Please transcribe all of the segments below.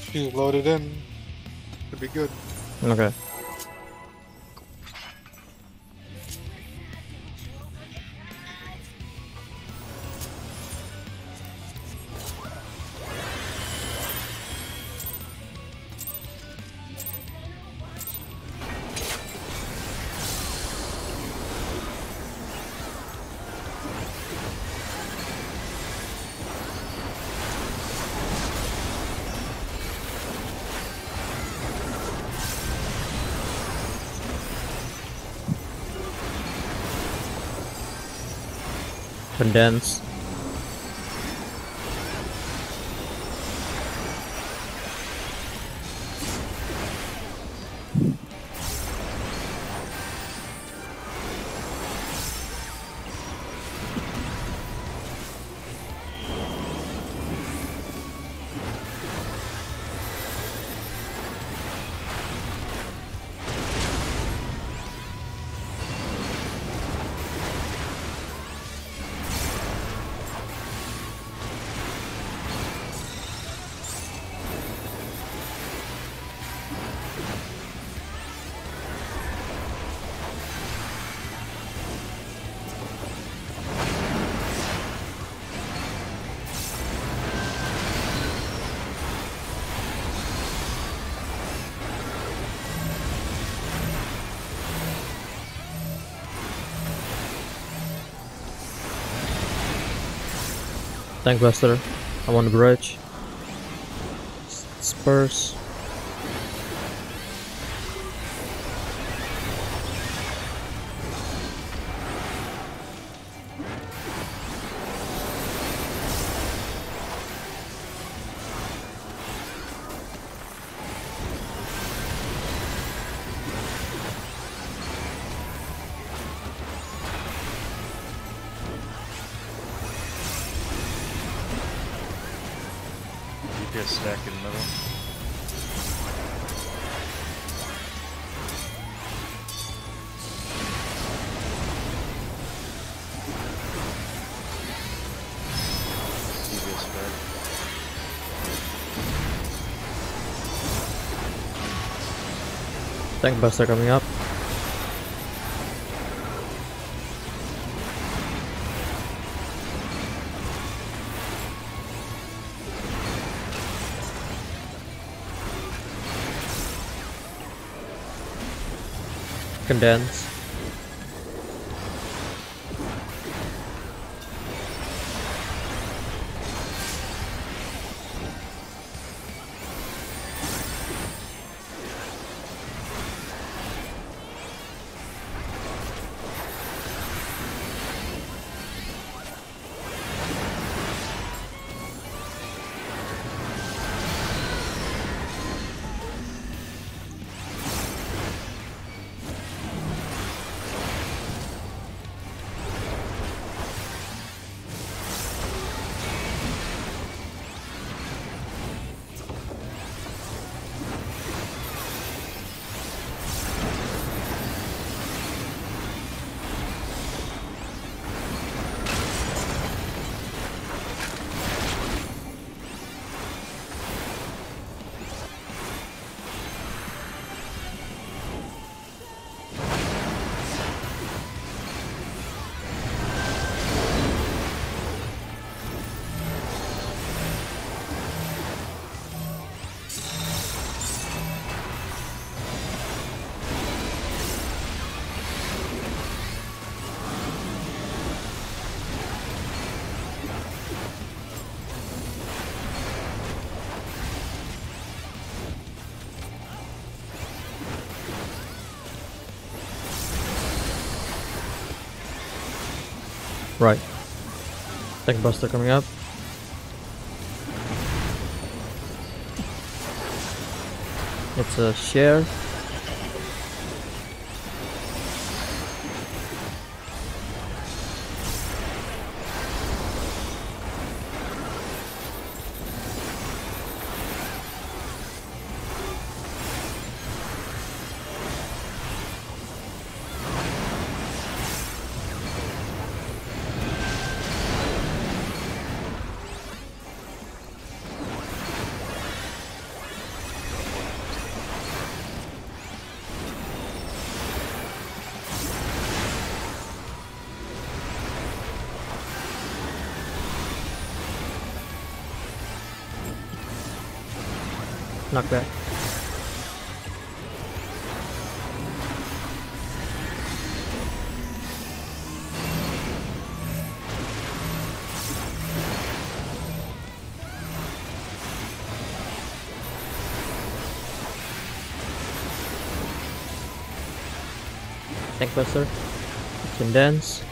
He's loaded in. Should be good. Okay. Condense. Tank Buster. I'm on the bridge. Spurs. DPS stack in the middle. DPS back. Tank Buster coming up. Condense. Right. Tank Buster coming up. It's a share. Knockback. Tank Buster. Condense.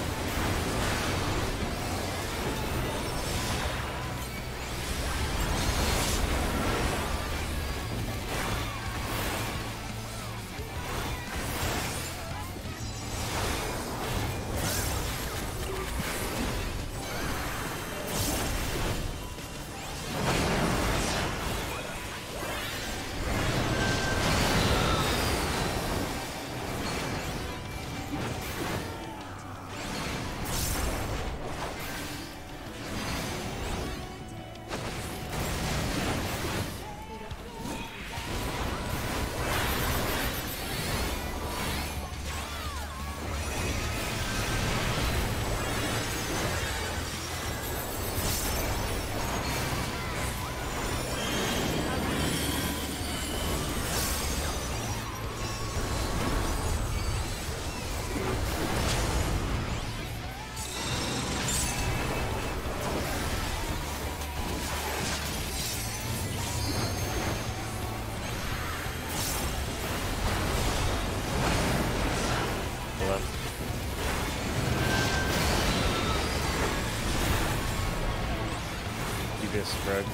This spread.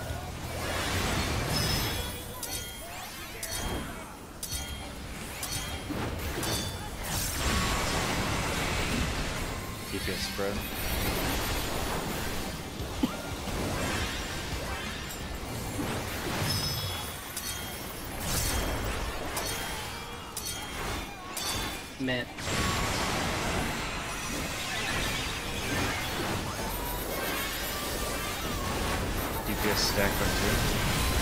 DPS spread. Met. DPS stack on 2.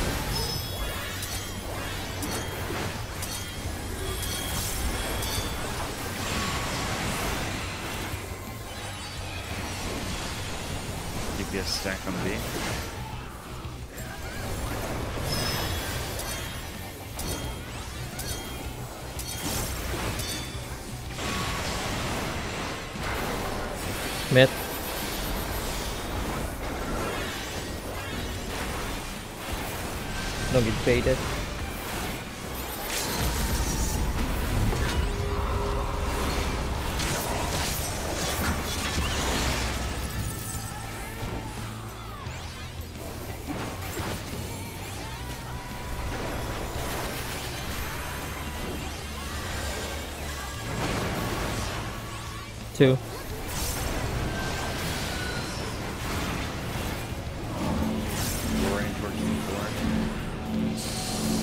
DPS stack on B. Mid. Don't get baited. Two. Roaring towards D4.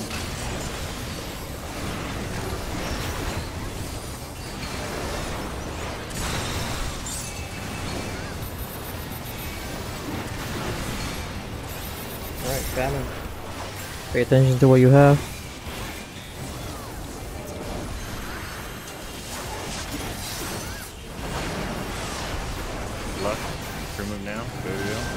Alright, famine. Pay attention to what you have. Luck. Remove now. Go.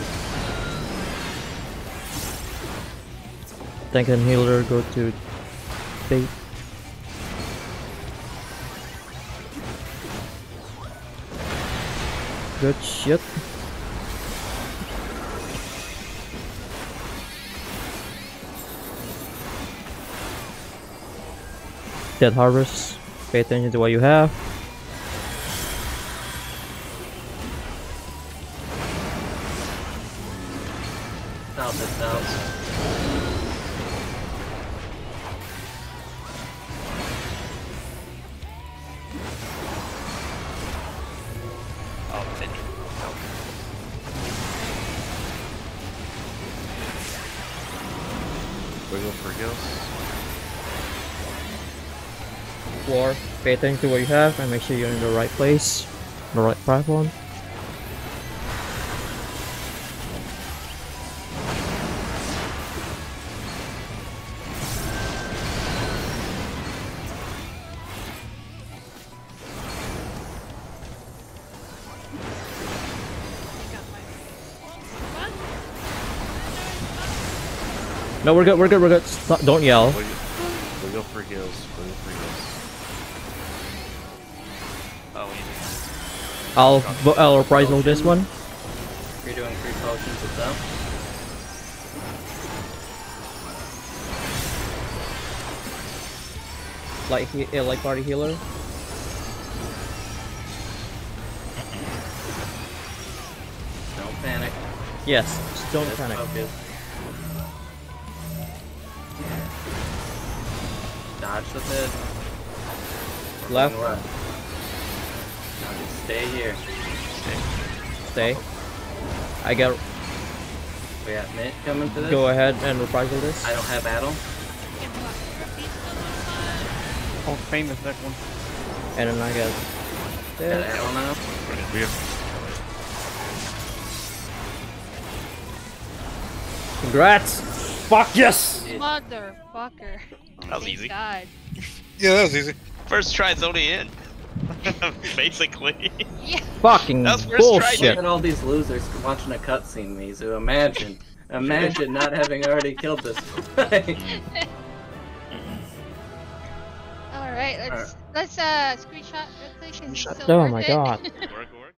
Tank and healer go to bait. Good shit. Dead harvest. Pay attention to what you have. Out this house. Oh, Vinny. Wiggle for heals. War. Pay attention to what you have and make sure you're in the right place, the right platform. No, we're good. We're good. We're good. Stop, don't yell. We'll go for heals. We'll go for heals. Oh, we I'll reprisal this one. You're doing 3 potions itself. Like party healer. Don't panic. Yes, just don't Just panic. focus. Dodge the pit. Left. Right. Now just stay here. Stay. I got. We got Mint coming to this. Go ahead and reprisal this. I don't have battle. Oh, famous that one. And then I got. Got battle now. We have Congrats! Fuck yes! Motherfucker. That was Thank easy. God. Yeah, that was easy. First try's only in. Basically. Yeah. Fucking That was first try, Look bullshit. at all these losers watching a cutscene, Mizu. Imagine not having already killed this guy. All right, let's screenshot real quick. Is it still Oh worth my it? god. Work